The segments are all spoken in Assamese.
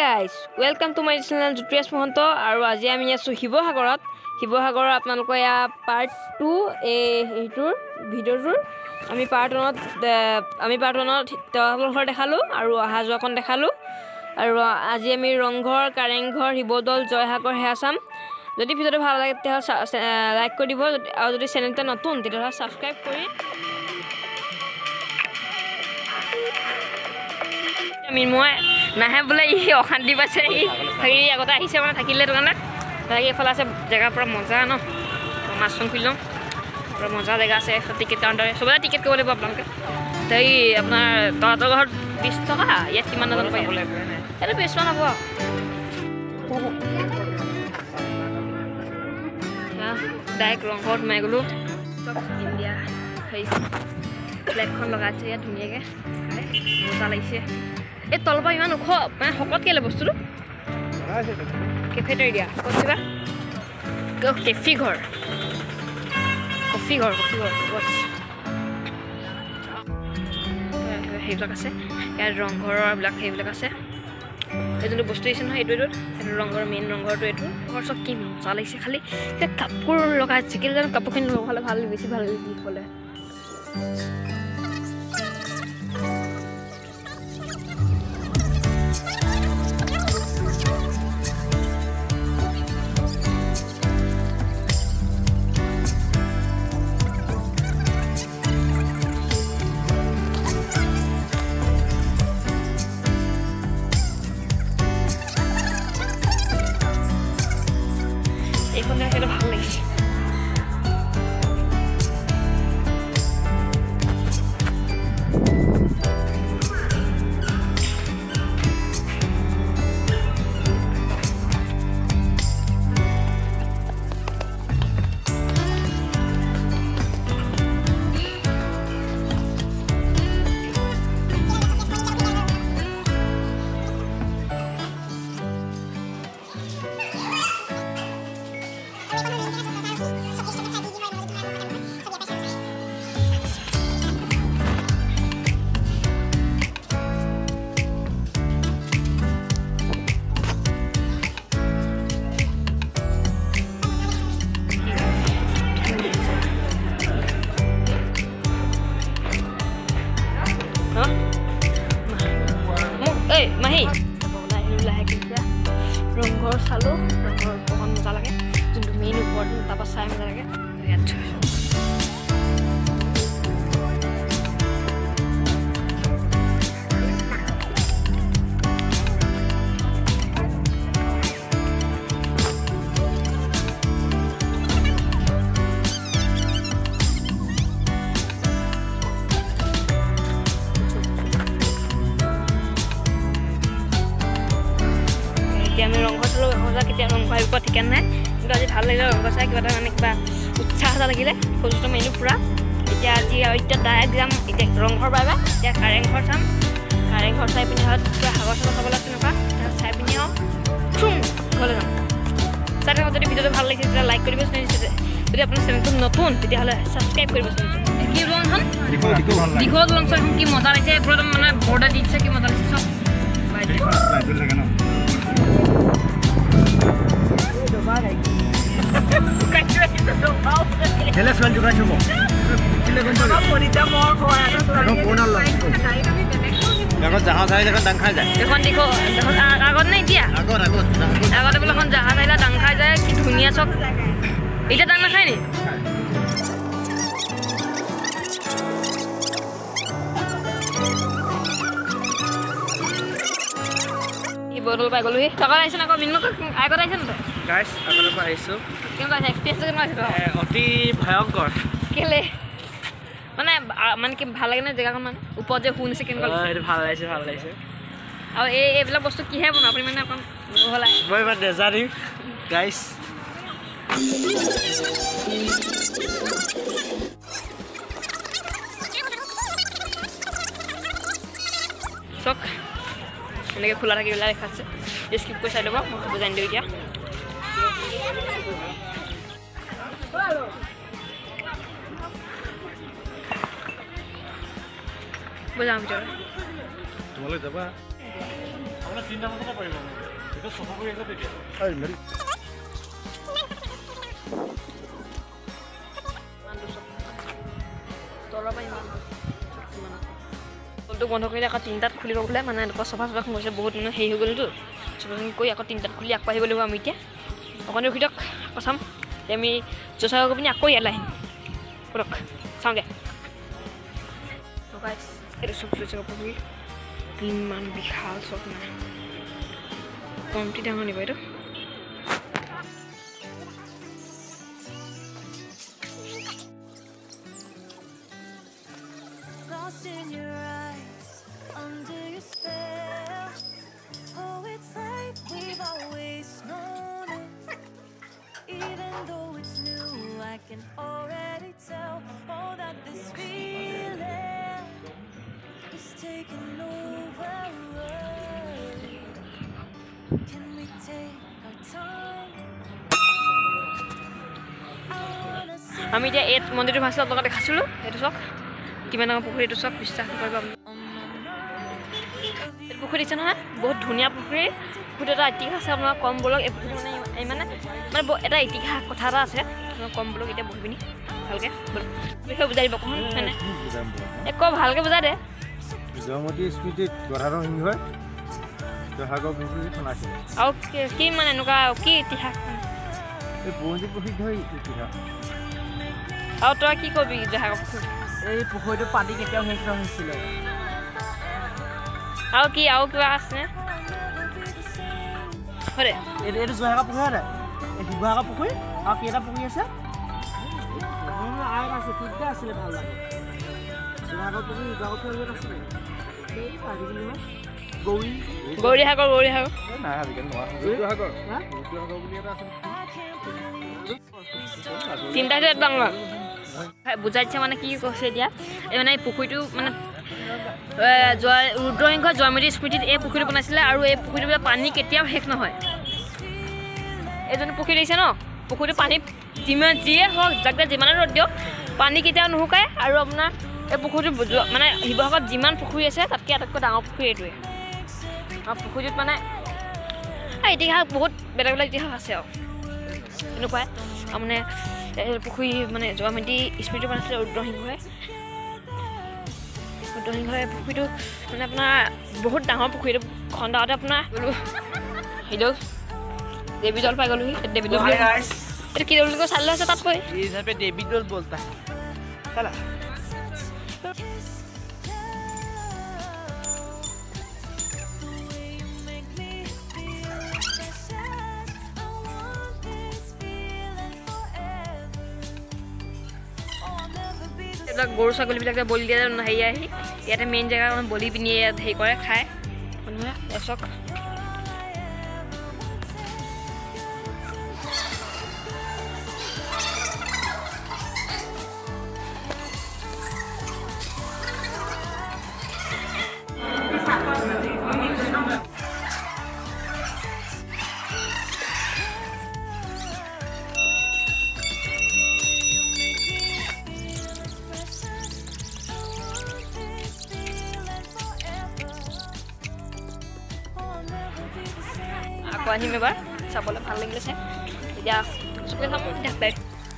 guys, welcome to my channel Jutrias Mohanto আৰু আজি আমি আছো শিৱসাগৰত আপোনালোকৰ ইয়া পাৰ্ট 2 এইটোৰ ভিডিওটোৰ আমি পাৰ্ট 1ত তেওঁলোকৰ ঘৰ দেখালো আৰু আহা যোৱাখন দেখালো আৰু আজি আমি ৰংঘৰ কাৰেংঘৰ শিৱদৌল জয়সাগৰ হেয়া চাম যদি ভিডিওটো ভাল লাগে তেতিয়াহ'লে লাইক কৰি দিব আৰু যদি চেনেলটো নতুন তেতিয়াহ'লে সাবস্ক্ৰাইব কৰি আমি মই নাহে বোলে ই অশান্তি পাইছে ই থাকি আগতে আহিছে মানে থাকিলে তো কাৰণে তাকে এফালে আছে জেগা পুৰা মজা ন মাছখন খুলি লওঁ পুৰা মজা জেগা আছে টিকেট কাউণ্টাৰ চবতে টিকেট কৰিব লাগিব আপোনালোকে তাই আপোনাৰ তহঁতৰ ঘৰত 20 টকা ইয়াত কিমান নাজানো পাই এইটো বেছ মান হ'ব ডাইৰেক্ট ৰংঘৰত সোমাই গ'লোঁ ইণ্ডিয়া হেৰি ফ্লেগখন লগাইছে ইয়াত ধুনীয়াকৈ মজা লাগিছে এই তলৰ পৰা ইমান ওখ মানে শকত কেলে বস্তুটো কেফেটেৰিয়া কৈছিবা কফি ঘৰ সেইবিলাক আছে ইয়াত ৰংঘৰৰ বিলাক সেইবিলাক আছে এই যোনটো বস্তু দিছে নহয় এইটো ৰংঘৰ মেইন ৰংঘৰটো এইটো ঘৰ চব কি মজা লাগিছে খালি কাপোৰ লগাইছে কিন্তু জানো কাপোৰখিনি লগালে ভাল বেছি ভাল হ'লে এইখন দেখালে ভাল লাগিছে মাহী ৰংঘৰ চালোঁ ৰংঘৰ বহুত মজা লাগে যোনটো মেইন ওপৰত তাৰপৰা চাই মজা লাগে ইয়াত আমি ৰংঘৰ চালোঁ সঁচা কেতিয়া ৰংঘৰ আহিব ঠিকান নাই কিন্তু আজি ভাল লাগিলে ৰংঘৰ চাই কিবা এটা মানে কিবা উৎসাহ এটা লাগিলে ফটোটো মাৰিলোঁ পূৰা এতিয়া ডাইৰেক্ট যাম এতিয়া ৰংঘৰ পাবা এতিয়া কাৰেংঘৰ চাম কাৰেংঘৰ চাই পিনি হয় কিবা সাগৰ চাগৰ চাবলৈ আছে এনেকুৱা চাই পিনি আৰু ঘৰলৈ যাম চাই থাকক যদি ভিডিঅ'টো ভাল লাগিছে তেতিয়া লাইক কৰিব যদি আপোনাৰ চেনেলটো নতুন তেতিয়াহ'লে ছাবস্ক্ৰাইব কৰিব চেনেলটো কি দলংখন দীঘল দলংখন কি মজা লাগিছে পুৰা মানে বৰ্ডাৰ দি দিছে কি মজা লাগিছে চব জাহাজ আহিলে ডাং খাই যায় এখন আগত নাই এতিয়া আগতে বোলে এখন জাহাজ আহিলে ডাং খাই যায় কি ধুনীয়া চব এতিয়া ডাং নাখায় নি বদল পাই গ'লোহি টকা আহিছে আকৌ মিনমক আগত আহিছে নহয় গাইছ আগলৈ পৰা আহিছোঁ কেনেকুৱা আহিছে এক্সপিৰিয়েঞ্চটো কেনেকুৱা আহিছে অতি ভয়ংকৰ কেলে মানে কি ভাল লাগে নে জেগাখন মানে ওপৰত যে শুনিছে কেনেকুৱা সেইটো ভাল লাগিছে আৰু এইবিলাক বস্তু কিহে বনাওঁ আপুনি মানে অকণ বহলাই মই ইমান নেজানিম গাইছ চক এনেকৈ খোলা থাকিবলৈ দেখাচ্ছে স্কিপ কৰি চাই ল'ব মই বুজাই দিওঁ এতিয়া বুজাম ভিতৰত তোমালোক যাবা তিনিটা বছৰতে পাৰিব এইটো চফা কৰি আছে তেতিয়া তলটো বন্ধ কৰিলে আকৌ 3টাত খুলিব বোলে মানে এনেকুৱা চফা সোমাইছে বহুত মানে হেৰি হৈ গ'লতো চফা কৰি আকৌ 3টাত খুলি আকৌ আহিব লাগিব আমি এতিয়া অকণ ৰখি দিয়ক আকৌ চাম আমি জোচা গৈ পিনি আকৌ ইয়ালৈ আহিম ৰখ চাওঁগৈ এইটো চব লৈছে পুখুৰী ইমান বিশাল চব নাই কমটি ডাঙৰ নিব এইটো can already tell that this feeling is taking over. Can we take our time? আমি এতিয়া এই মন্দিৰটো ভাষা লগত দেখাইছিলোঁ এইটো চাওক কিমান ডাঙৰ পুখুৰী এইটো চাওক বিশ্বাস নকৰিব এইটো পুখুৰী দিছে নহয় বহুত ধুনীয়া পুখুৰী পুখুৰীটো এটা ইতিহাস আছে আপোনাৰ কম বলক এই পুখুৰী মানে এটা ইতিহাস কথা এটা আছে কম বলক এতিয়া বহি পিনি ভালকৈ বিষয়ে বুজাই দিব কখন মানে একো ভালকৈ বুজাই দে জয়মতী স্মৃতিত গদাধৰ সিংহই জয়সাগৰ পুখুৰীত বনাইছিলে আৰু কি মানে এনেকুৱা কি ইতিহাস এই বহুত প্ৰসিদ্ধ ইতিহাস আৰু তই কি কবি জয়সাগৰ পুখুৰী এই পুখুৰীটো পানী কেতিয়াও শেষ নহৈছিলে আৰু কি আৰু কিবা আছে হয় এইটো জয়সাগৰ পুখুৰী হয় এই শিৱসাগৰ পুখুৰী আৰু কেইটা পুখুৰী আছে আৰু আছে তিনিটা আছিলে ভাল লাগে জয়সাগৰ পুখুৰী শিৱসাগৰ পুখুৰী আছিলে এই আজিকালি গৌৰীসাগৰ নাই আজিকালি নোৱা ৰুদ্ৰসাগৰ বুলি এটা আছে তিনিটাতে ডাঙৰ বুজাই দিছে মানে কি কৈছে এতিয়া এই মানে এই পুখুৰীটো মানে ৰুদ্ৰসিংহ জয়মতী স্মৃতিত এই পুখুৰীটো বনাইছিলে আৰু এই পুখুৰীটো পানী কেতিয়াও শেষ নহয় এইজনী পুখুৰী দেখিছে ন পুখুৰীটো পানী যিমান যিয়ে হওক যাক যিমানে ৰ'দ দিয়ক পানী কেতিয়াও নুশুকায় আৰু আপোনাৰ এই পুখুৰীটো মানে শিৱসাগৰত যিমান পুখুৰী আছে তাতকৈ আটাইতকৈ ডাঙৰ পুখুৰী এইটোৱে আৰু পুখুৰীটোত মানে ইতিহাস বহুত বেলেগ বেলেগ ইতিহাস আছে আৰু এনেকুৱাই আৰু মানে পুখুৰী মানে জয়মতী স্মৃতি বনাইছিলে ৰুদ্ৰসিংহই পুখুৰীটো মানে আপোনাৰ বহুত ডাঙৰ পুখুৰীটো খন্দাওঁতে আপোনাৰ গ'লোঁ সেইটো দেৱীদৌল পাই গ'লোহি দেৱীদৌল এইটো কি দৌল বুলি কৈ চালি আছে তাত কৈ দেৱীদৌল বলতা চালা এইবিলাক গৰু ছাগলীবিলাক বলি দিয়ে হেৰি আহি ইয়াতে মেইন জেগা বলি পিনি ইয়াত হেৰি কৰে খায় মানুহে এচক আকৌ আহিম এবাৰ চাবলৈ ভাল লাগিছে এতিয়া চবে চাম দেখাই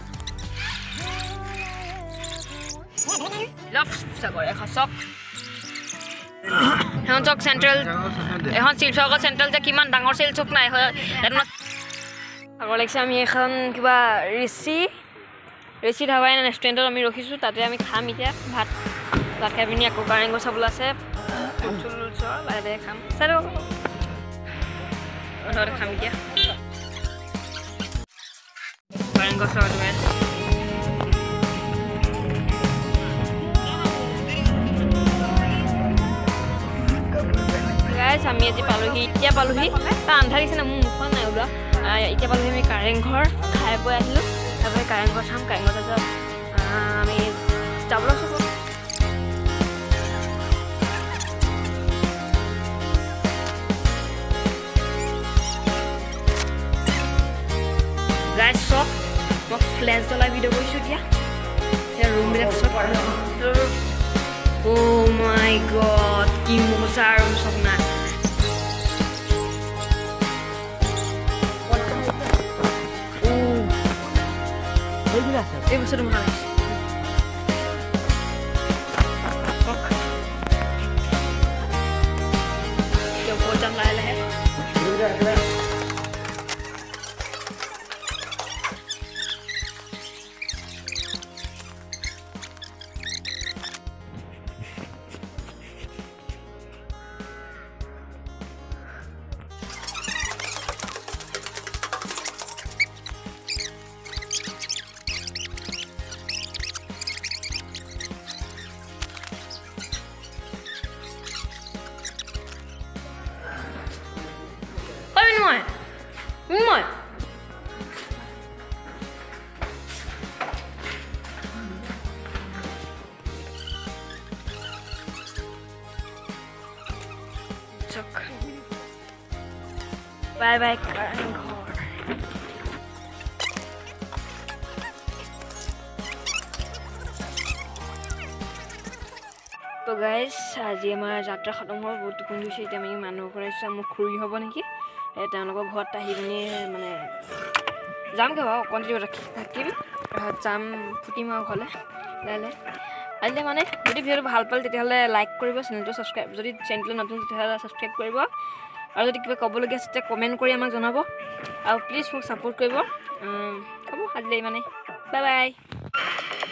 লভ চাগৰ এখন চক এখন চক চেণ্ট্ৰেল এখন শিলচৰৰ চেণ্ট্ৰেল যে কিমান ডাঙৰ চেল চক নাই আগৰ লাগিছে আমি এখন কিবা ঋষি ধাবাই ৰেষ্টুৰেণ্টত আমি ৰখিছোঁ তাতে আমি খাম এতিয়া ভাত খাই পিনি আকৌ কাৰেংঘৰ চাবলৈ আছে চুল লাহে লাহে খাম চাই খাম এতিয়া কাৰেংঘৰ চাবলৈ আমি আজি পালোহি এতিয়া পালোহি তাৰ আন্ধাৰ দিছে না মোৰ মুখখন নাই ওলোৱা এতিয়া পালোহি আমি কাৰেংঘৰ খাই বৈ আহিলোঁ তাৰপৰা কাৰেংঘৰ চাম কাৰেংঘৰ তাৰপিছত আমি যাবলৈ চব গাইজ চক মই ফ্লেছ জ্বলাই ভিডিঅ' কৰিছোঁ এতিয়া ৰুমবিলাক চব অ' মাই গড কি মজা ৰুম চব নাই এই বস্তুটো ভাল লাগিছে ওপৰত যাম লাহে লাহে Minimal. Cok. Bye bye Karangghor. তো গাইজ আজি আমাৰ যাত্ৰা খতম হ'ল বহুত টোপনি হৈছে এতিয়া আমি মানুহ ঘৰত মোক খুৰী হ'ব নেকি তেওঁলোকৰ ঘৰত আহি পিনি মানে যামগৈ বাৰু অকণ দেৰি থাকিম যাম ফুটিম আৰু ঘৰলৈ লাহে আহিলে মানে যদি ভিডিঅ'টো ভাল পালে তেতিয়াহ'লে লাইক কৰিব চেনেলটো ছাবস্ক্ৰাইব যদি চেনেলটো নতুন তেতিয়াহ'লে ছাবস্ক্ৰাইব কৰিব আৰু যদি কিবা ক'বলগীয়া আছে তেতিয়া কমেণ্ট কৰি আমাক জনাব আৰু প্লিজ মোক ছাপোৰ্ট কৰিব হ'ব আজিলৈ মানে বাই বাই